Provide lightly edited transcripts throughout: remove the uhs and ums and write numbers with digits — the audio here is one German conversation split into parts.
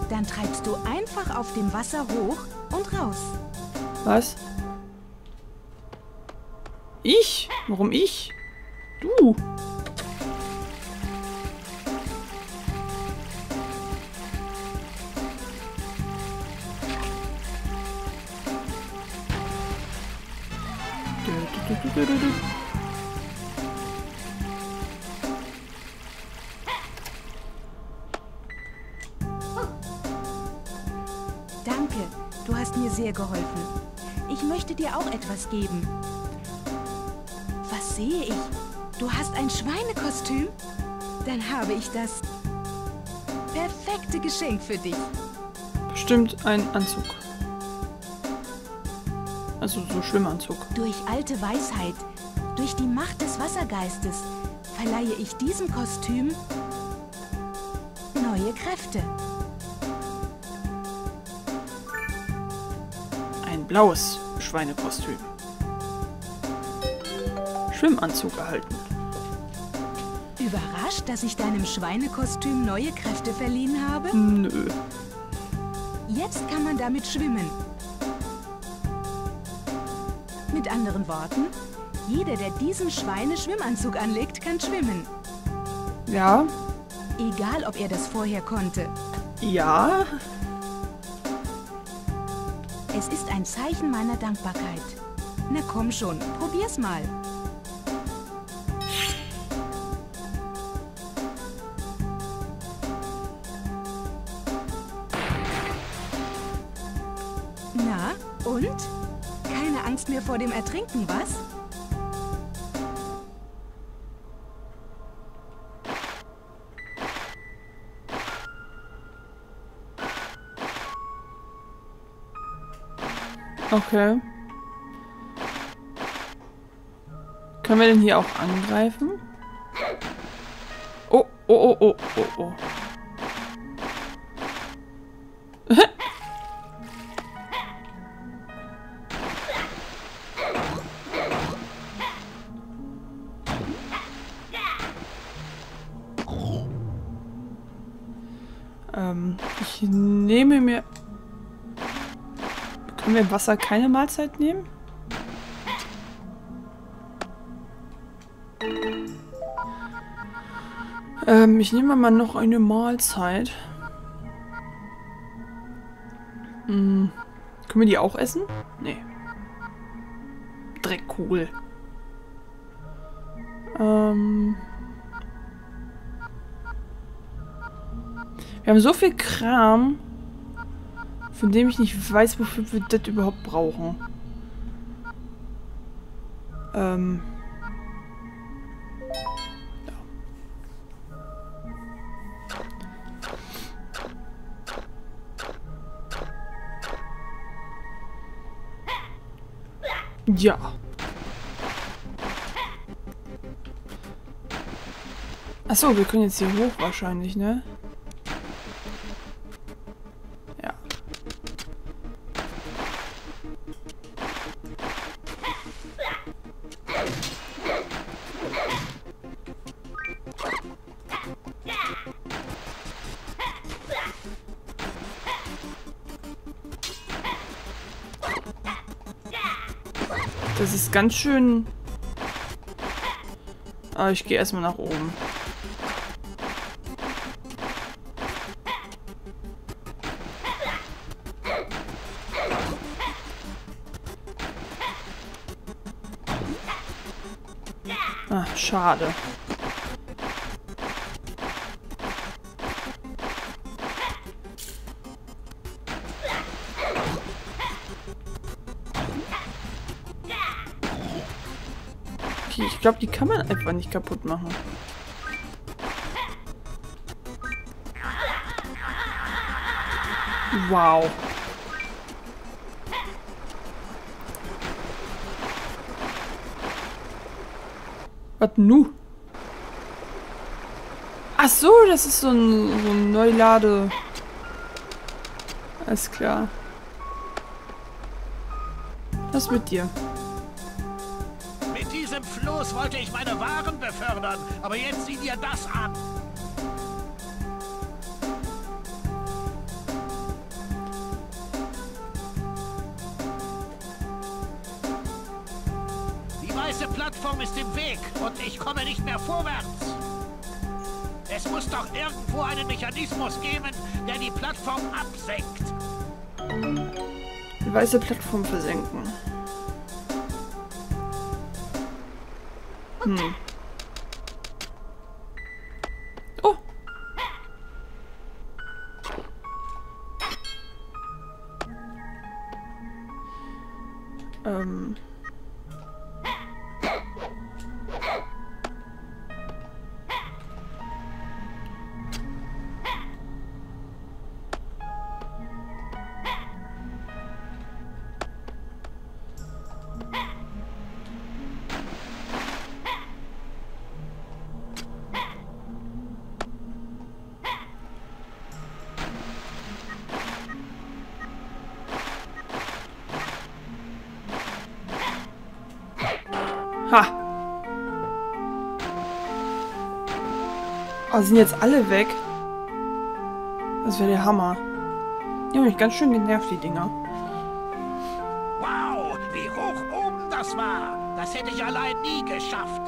Dann treibst du einfach auf dem Wasser hoch und raus. Was? Ich? Warum ich? Du. Danke, du hast mir sehr geholfen. Ich möchte dir auch etwas geben. Was sehe ich? Du hast ein Schweinekostüm? Dann habe ich das perfekte Geschenk für dich. Bestimmt ein Anzug. Also so Schwimmanzug. Durch alte Weisheit, durch die Macht des Wassergeistes, verleihe ich diesem Kostüm neue Kräfte. Ein blaues Schweinekostüm. Schwimmanzug erhalten. Überrascht, dass ich deinem Schweinekostüm neue Kräfte verliehen habe? Nö. Jetzt kann man damit schwimmen. Mit anderen Worten, jeder, der diesen Schweineschwimmanzug anlegt, kann schwimmen. Ja. Egal, ob er das vorher konnte. Ja. Es ist ein Zeichen meiner Dankbarkeit. Na komm schon, probier's mal. Na, und? Keine Angst mehr vor dem Ertrinken, was? Okay. Können wir denn hier auch angreifen? Oh, oh, oh, oh, oh, oh. Ich nehme mir... Können wir im Wasser keine Mahlzeit nehmen? Ich nehme mal noch eine Mahlzeit. Können wir die auch essen? Nee. Dreckkugel. Wir haben so viel Kram, von dem ich nicht weiß, wofür wir das überhaupt brauchen. Ja. Achso, wir können jetzt hier hoch wahrscheinlich, ne? Ja. Das ist ganz schön... Aber ich gehe erstmal nach oben. Ah, schade. Okay, ich glaube, die kann man einfach nicht kaputt machen. Wow. Was nu? Ach so, das ist so ein Neulade. Alles klar. Was mit dir? Mit diesem Floß wollte ich meine Waren befördern, aber jetzt sieh dir das an. weiße Plattform ist im Weg und ich komme nicht mehr vorwärts. Es muss doch irgendwo einen Mechanismus geben, der die Plattform absenkt. Die weiße Plattform versenken. Oh. Ha! Oh, sind jetzt alle weg? Das wäre der Hammer. Die haben mich ganz schön genervt, die Dinger. Wow, wie hoch oben das war. Das hätte ich allein nie geschafft.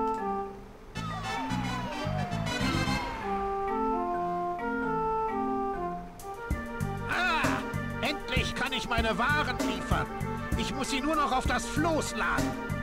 Ah, endlich kann ich meine Waren liefern. Ich muss sie nur noch auf das Floß laden.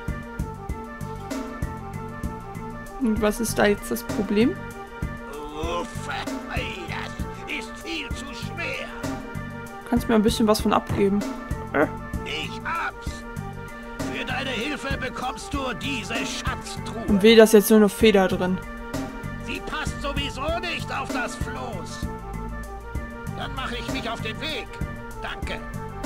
Und was ist da jetzt das Problem? Uff, das ist viel zu schwer. Kannst mir ein bisschen was von abgeben. Ich hab's. Für deine Hilfe bekommst du diese Schatztruhe. Und weh, da ist jetzt nur noch Feder drin. Sie passt sowieso nicht auf das Floß. Dann mache ich mich auf den Weg. Danke.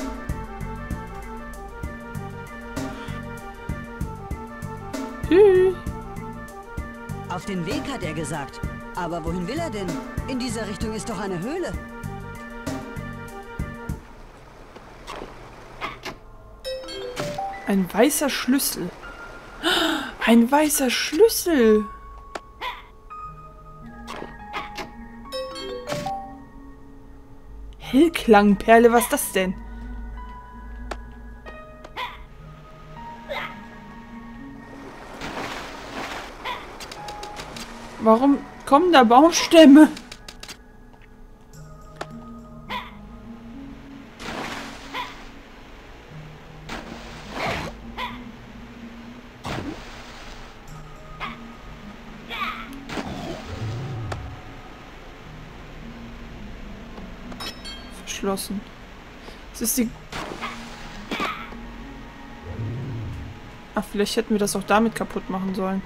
Tschüss. Auf den Weg, hat er gesagt. Aber wohin will er denn? In dieser Richtung ist doch eine Höhle. Ein weißer Schlüssel. Ein weißer Schlüssel. Hellklangperle, was ist das denn? Warum kommen da Baumstämme? Verschlossen. Das ist die... Ach, vielleicht hätten wir das auch damit kaputt machen sollen.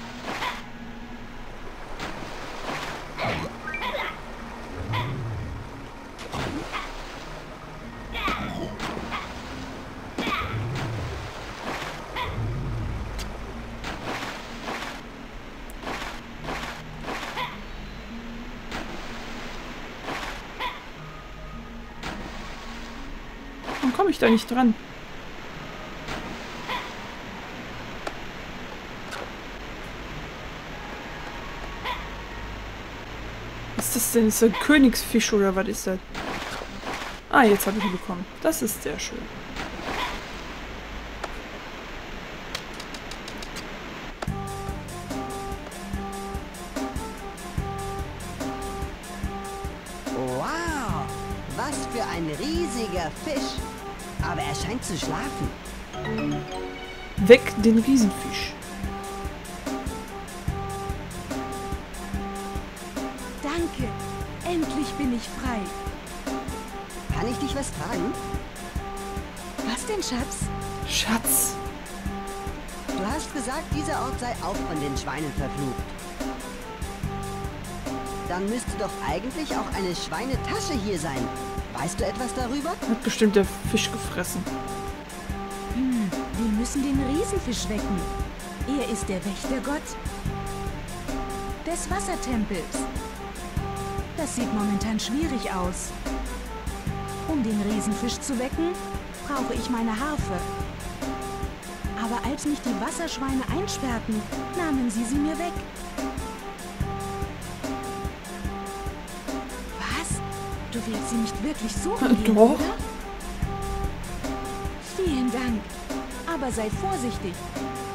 Warum komme ich da nicht dran? Was ist das denn? Ist das ein Königsfisch oder was ist das? Ah, jetzt habe ich ihn bekommen. Das ist sehr schön. Wow, was für ein riesiger Fisch. Aber er scheint zu schlafen. Weg den Riesenfisch. Danke. Endlich bin ich frei. Kann ich dich was fragen? Was denn, Schatz? Schatz. Du hast gesagt, dieser Ort sei auch von den Schweinen verflucht. Dann müsste doch eigentlich auch eine Schweinetasche hier sein. Weißt du etwas darüber? Hat bestimmt der Fisch gefressen. Wir müssen den Riesenfisch wecken. Er ist der Wächtergott des Wassertempels. Das sieht momentan schwierig aus. Um den Riesenfisch zu wecken, brauche ich meine Harfe. Aber als mich die Wasserschweine einsperrten, nahmen sie mir weg. Was? Du willst sie nicht wirklich suchen gehen, Doch. oder? Vielen Dank. Aber sei vorsichtig.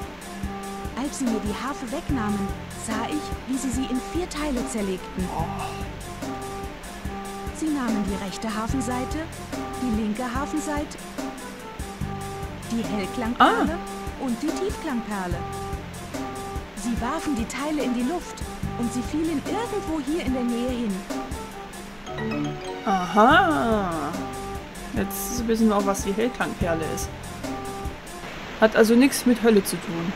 Als sie mir die Harfe wegnahmen, sah ich, wie sie in 4 Teile zerlegten. Sie nahmen die rechte Hafenseite, die linke Hafenseite, die Hellklangperle und die Tiefklangperle. Sie warfen die Teile in die Luft und sie fielen irgendwo hier in der Nähe hin. Aha. Jetzt wissen wir auch, was die Hellklangperle ist. Hat also nichts mit Hölle zu tun.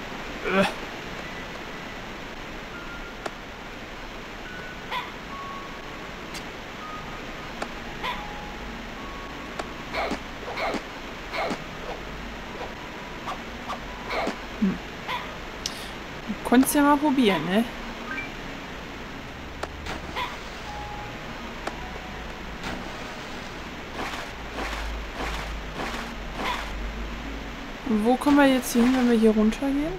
Du konntest ja mal probieren, ne? Und wo kommen wir jetzt hin, wenn wir hier runtergehen?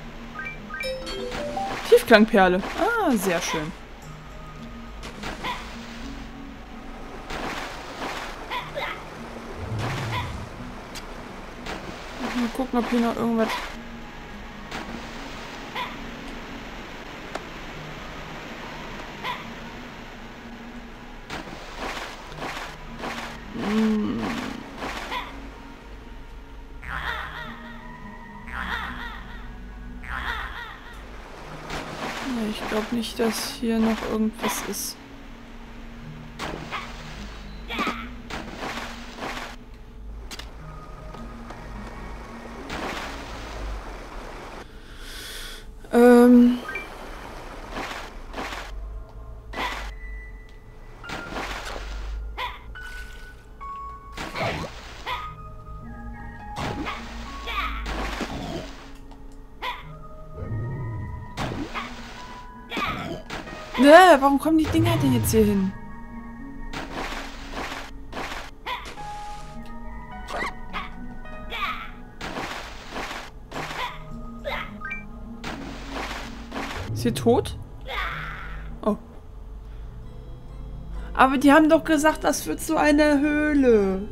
Tiefklangperle. Ah, sehr schön. Mal gucken, ob hier noch irgendwas... Ich glaube nicht, dass hier noch irgendwas ist. Warum kommen die Dinger denn jetzt hier hin? Ist sie tot? Oh. Aber die haben doch gesagt, das wird so eine Höhle.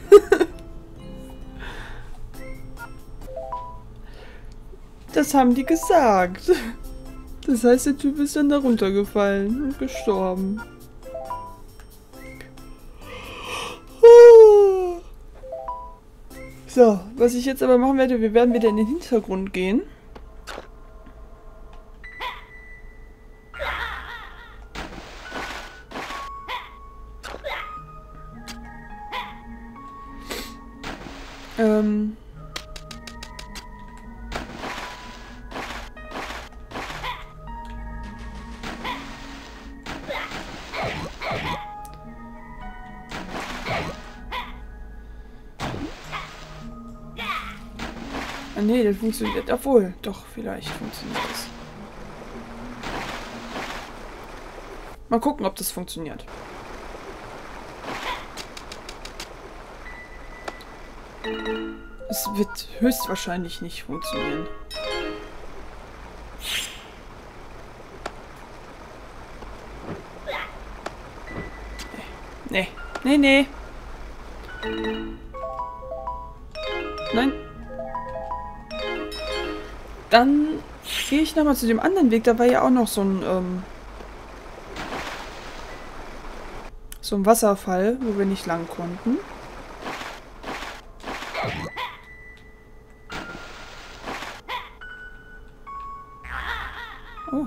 Das haben die gesagt. Das heißt, der Typ ist dann da runtergefallen und gestorben. So, was ich jetzt aber machen werde, wir werden wieder in den Hintergrund gehen. Ah, nee, das funktioniert. Obwohl, doch, vielleicht funktioniert das. Mal gucken, ob das funktioniert. Es wird höchstwahrscheinlich nicht funktionieren. Nee. Nee, nee. Nein. Dann gehe ich nochmal zu dem anderen Weg. Da war ja auch noch so ein Wasserfall, wo wir nicht lang konnten. Oh.